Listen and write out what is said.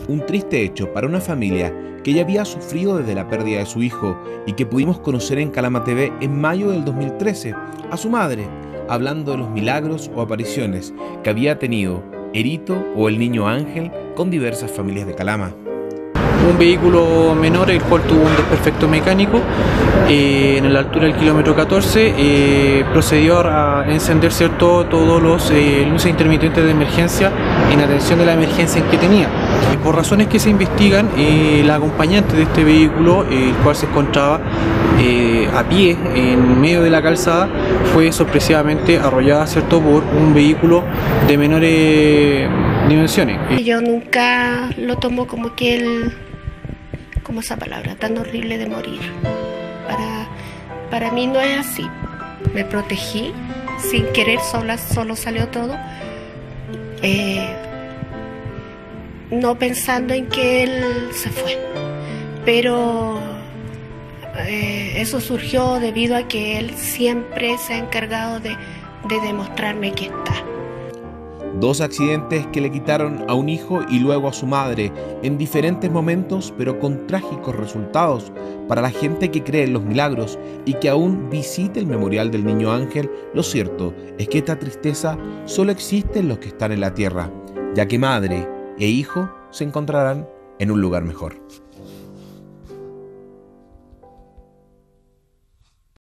Un triste hecho para una familia que ya había sufrido desde la pérdida de su hijo y que pudimos conocer en Calama TV en mayo del 2013 a su madre, hablando de los milagros o apariciones que había tenido Erito o el niño Ángel con diversas familias de Calama. Un vehículo menor el cual tuvo un desperfecto mecánico en la altura del kilómetro 14 procedió a encender todos los luces intermitentes de emergencia en atención de la emergencia en que tenía. Por razones que se investigan, la acompañante de este vehículo, el cual se encontraba a pie en medio de la calzada, fue sorpresivamente arrollada, ¿cierto?, por un vehículo de menores dimensiones. Yo nunca lo tomo como que él, como esa palabra tan horrible de morir. Para mí no es así. Me protegí, sin querer, solo salió todo. No pensando en que él se fue. Pero eso surgió debido a que él siempre se ha encargado de demostrarme que está. Dos accidentes que le quitaron a un hijo y luego a su madre en diferentes momentos, pero con trágicos resultados para la gente que cree en los milagros y que aún visita el memorial del niño Ángel. Lo cierto es que esta tristeza solo existe en los que están en la tierra, ya que madre e hijo se encontrarán en un lugar mejor.